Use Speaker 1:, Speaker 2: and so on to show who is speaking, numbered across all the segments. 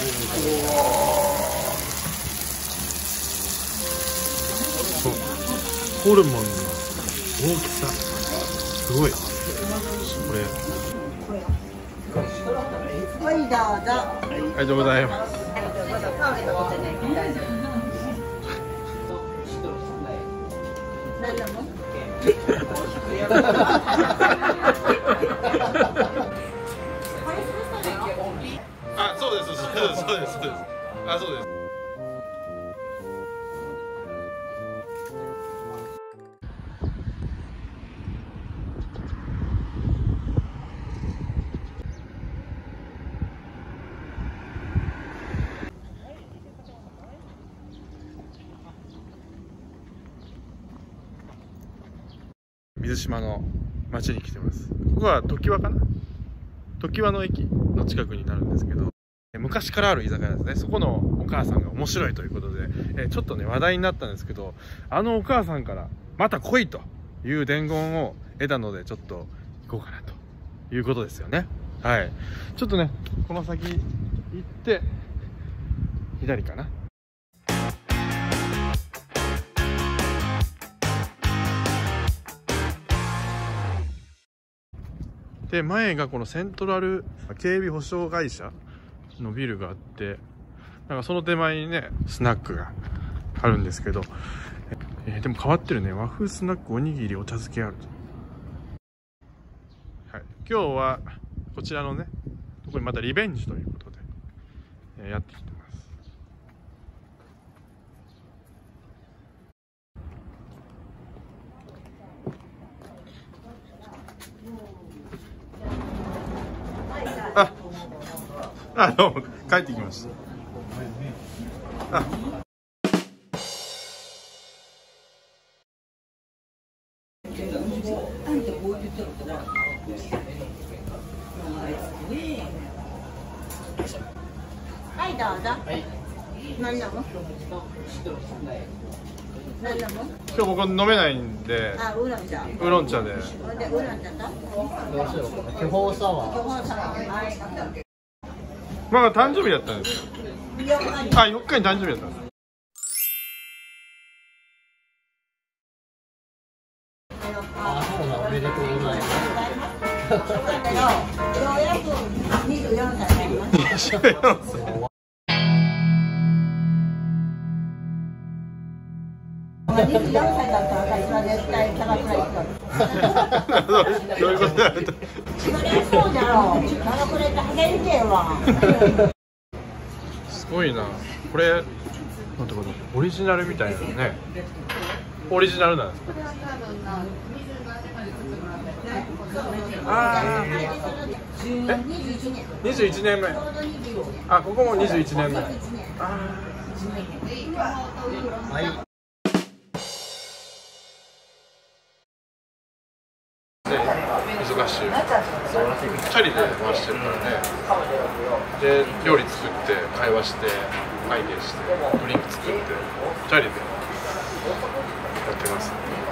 Speaker 1: ホルモンの大きさすごい。これはいどうぞ。ありがとうございます。あ、そうです、そうです、そうです、そうです。あ、そうです。水島の町に来てます。ここは常盤かな、常盤の駅の近くになるんですけど、昔からある居酒屋ですね。そこのお母さんが面白いということで、ちょっとね話題になったんですけど、あのお母さんからまた来いという伝言を得たので、ちょっと行こうかなということですよね。はい、ちょっとねこの先行って左かな。で、前がこのセントラル警備保障会社のビルがあって、なんかその手前にねスナックがあるんですけど、でも変わってるね。和風スナックおにぎりお茶漬けあると。はい、今日はこちらのねここにまたリベンジということで、やってきてます。どうも帰ってきました。はい、どうぞ。何飲む？何飲む？今日僕飲めないんで。あ、ウーロン茶。ウーロン茶で。ウーロン茶と？どうしようかな。巨峰サワー。巨峰サワー。はい。まあ誕生日だったんですよ。あ、4日に誕生日だったんです。
Speaker 2: あ、そうな、おめでとうございます。
Speaker 1: ようやく24歳になります。24歳。24歳だったら私は絶対キャバクラ行く。どういうことだろうと。そりゃそうじゃろう。キャバクラってはげりてえわ。すごいな。これなんてこと、オリジナルみたいなね。オリジナルなんですか。ああ。21年目。あ、ここも21年目。ああ。はい。忙しい。2人で回してるからね。で、料理作って会話して会計してドリンク作って2人でやってます。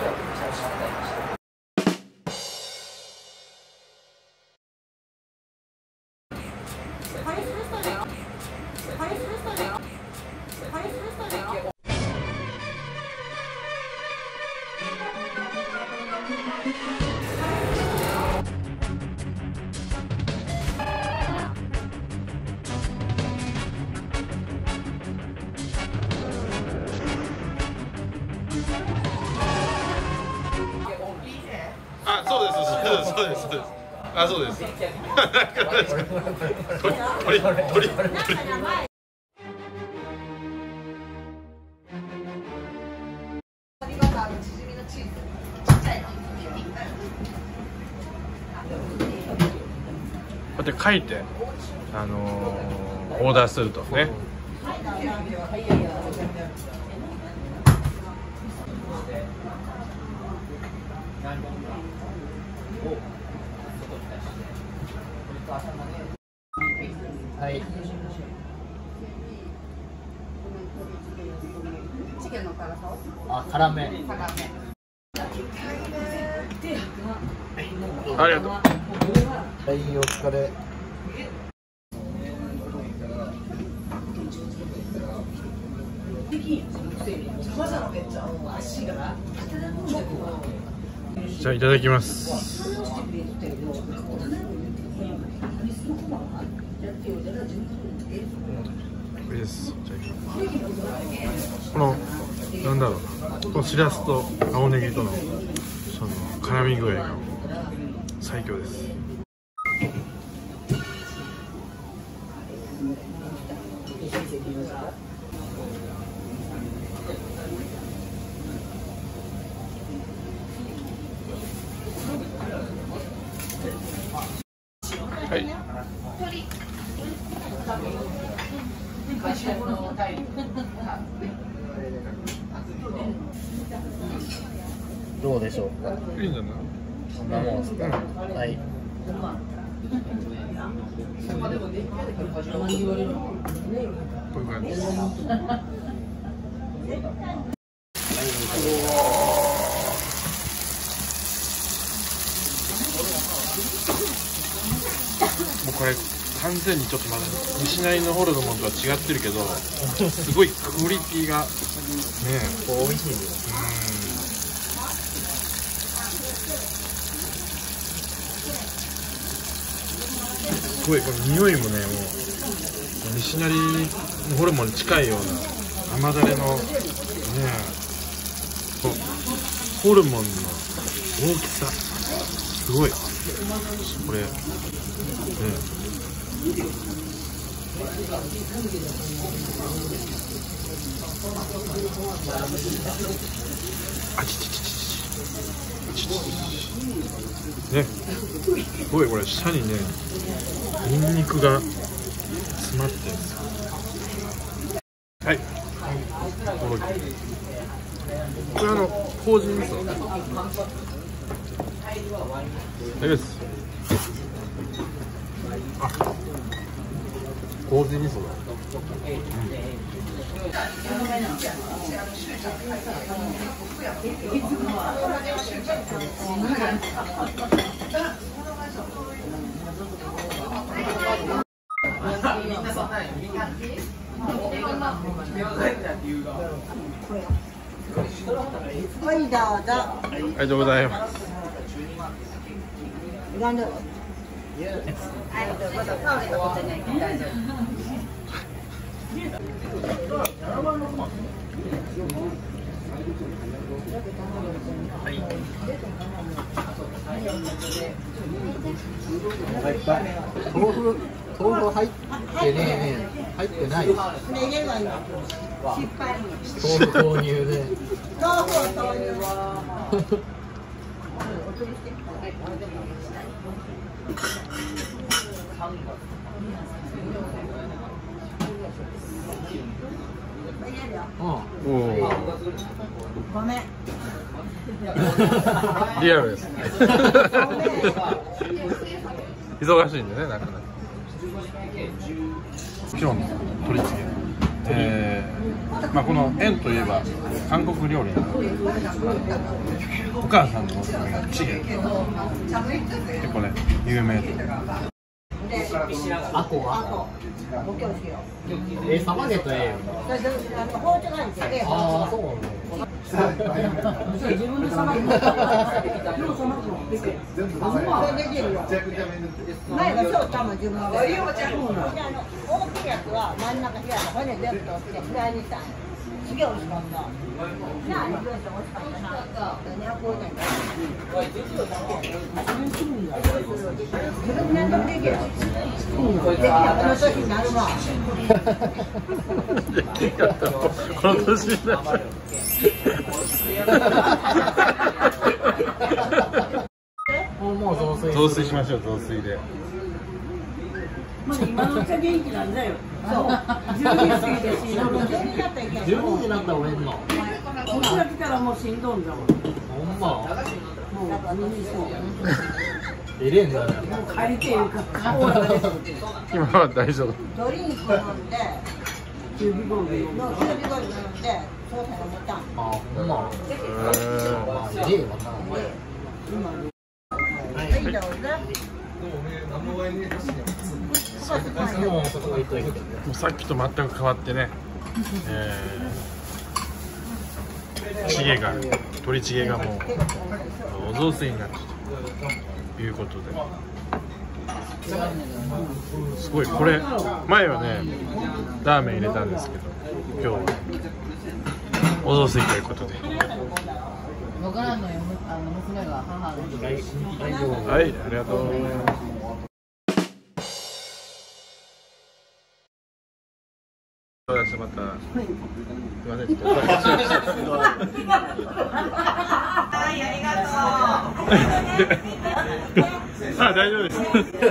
Speaker 1: あ、そうです、そうです、そうです。あ、そうです。鳥。こうやって書いて、オーダーするとね。
Speaker 2: はい。あ、辛め。
Speaker 1: ありがとう。
Speaker 2: はい、お疲れ。
Speaker 1: じゃあいただきます。これです。じゃあこのなんだろうな、このしらすと青ネギとのその絡み具合が最強です。はい。
Speaker 2: どうでしょうか。
Speaker 1: いいんじゃない？
Speaker 2: そんなもんですか。はい。
Speaker 1: こういう感じです。もうこれ完全にちょっとまだ西成のホルモンとは違ってるけど、すごいクオリティがね
Speaker 2: 美味しいです。
Speaker 1: すごいこの匂いもね、もう西成のホルモンに近いような甘だれのね、ホルモンの大きさすごい。これね、あちちちちちね、すごいこれ下にねニンニクが詰まってるんですよ。はい、これ麹味噌です。あ、麹味噌だ。
Speaker 3: はい、どうぞ。
Speaker 1: ありがとうございます。
Speaker 2: 豆腐入ってね、入ってない。
Speaker 3: 入れないの。失敗。
Speaker 2: 豆腐投入で。
Speaker 3: 豆腐を投入。ごめん。
Speaker 1: リアルです。忙しいんでね、なかなか。今日の取り付け、まあこの円といえば韓国料理なので、お母さんのおすすめがチゲ、結構ね有名で。
Speaker 2: あこはサバゲットええよ。ああ、そうなんだ。
Speaker 3: 自分でさばく。前がそうちゃんも自分で。大きいやつは真ん中開いて骨全部取ってフライにしたん。すげえ美味しかった。じゃあ、美味しかったな。自分で何でもできる。できたこの年になるわ。
Speaker 1: この年になる。
Speaker 2: もう
Speaker 1: 雑炊しましょう。雑炊で。
Speaker 3: 今のうちは元気なんだよ。そう。12過ぎてしんどん。
Speaker 2: 12時になったら終えんの。
Speaker 3: こっちが来たらもうしんどんだもん。
Speaker 2: ほんま。
Speaker 3: もう耳そう。
Speaker 2: えれんだね。
Speaker 3: もう帰りていうか。
Speaker 1: 今は大丈夫。
Speaker 3: ドリンク飲んで。キュービゴール飲んで。そうさ飲めたん。
Speaker 2: あ、ほんま。ええわな。
Speaker 3: はい、どうぞ。
Speaker 1: もうさっきと全く変わってね、 チゲが鶏チゲがもうお雑炊になったということで、すごいこれ前はねラーメン入れたんですけど、今日はお雑炊ということで、
Speaker 2: 僕らの娘が母の日。
Speaker 1: はい、ありがとう。また、すみません、ちょっと。
Speaker 3: はい、ありがとう。
Speaker 1: あ、大丈夫です。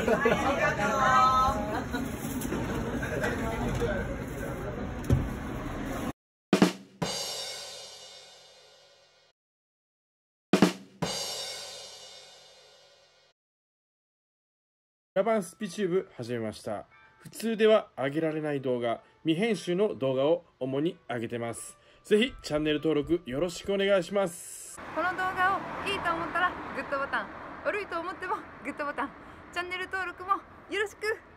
Speaker 1: ヤバンスピチューブ始めました。普通では上げられない動画、未編集の動画を主に上げてます。ぜひチャンネル登録よろしくお願いします。
Speaker 4: この動画をいいと思ったらグッドボタン、悪いと思ってもグッドボタン、チャンネル登録もよろしく。